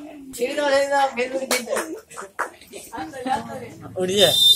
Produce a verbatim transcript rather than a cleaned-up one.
Sino le da, pero que te. Ándale, ándale. Udah.